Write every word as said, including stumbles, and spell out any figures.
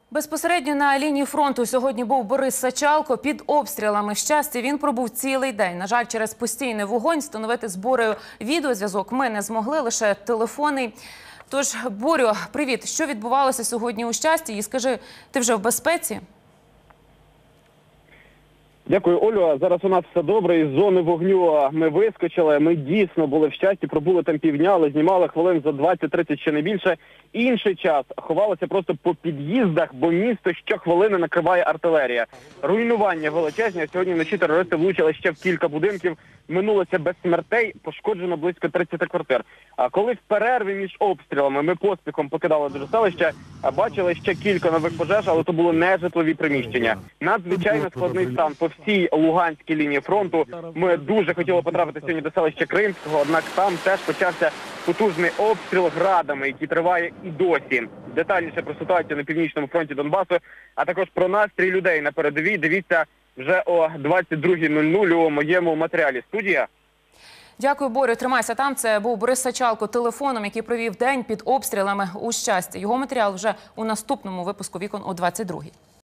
Безпосередньо на лінії фронту сьогодні був Борис Сачалко. Під обстрілами Щасті він пробув цілий день. На жаль, через постійний вогонь встановити з Борею відеозв'язок ми не змогли, лише телефонний. Тож, Борю, привіт. Що відбувалося сьогодні у Щасті? І скажи, ти вже в безпеці? Дякую, Олю. Зараз у нас все добре. Із зони вогню ми вискочили. Ми дійсно були в Щасті, пробули там півдня, але знімали хвилин за двадцять-тридцять, ще не більше. Інший час ховалося просто по під'їздах, бо місто щохвилини накриває артилерія. Руйнування величезні. Сьогодні вночі терористи влучили ще в кілька будинків. Минулося без смертей, пошкоджено близько тридцяти квартир. А коли в перерві між обстрілами ми поспіхом покидали дуже селище, бачили ще кілька нових пожеж, але то було не житлові приміщення. Надзвичайно складний стан по всій Луганській лінії фронту. Ми дуже хотіли потрапити сьогодні до селища Кримського, однак там теж почався потужний обстріл градами, який триває і досі. Детальніше про ситуацію на північному фронті Донбасу, а також про настрій людей на передовій, дивіться вже о двадцять другій нуль нуль у моєму матеріалі. Студія. Дякую, Борю. Тримайся там. Це був Борис Сачалко телефоном, який провів день під обстрілами у Щасті. Його матеріал вже у наступному випуску «Вікон» о двадцять другій.